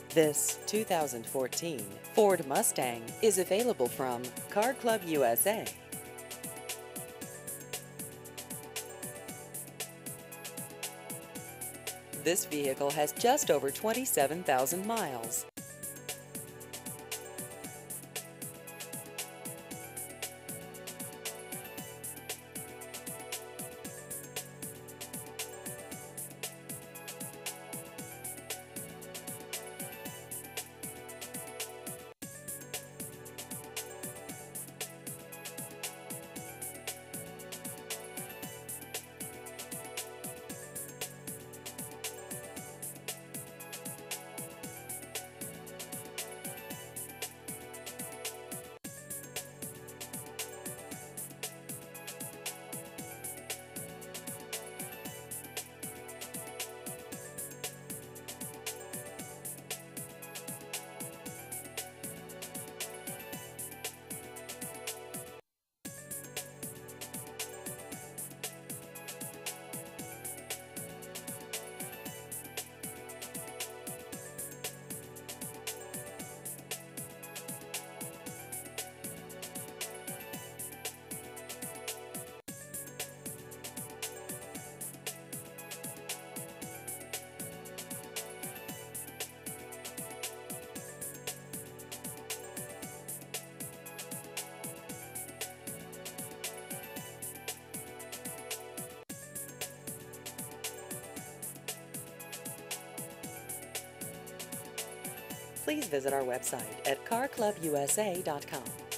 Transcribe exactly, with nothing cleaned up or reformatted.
This two thousand fourteen Ford Mustang is available from Car Club U S A. This vehicle has just over twenty-seven thousand miles. Please visit our website at car club U S A dot com.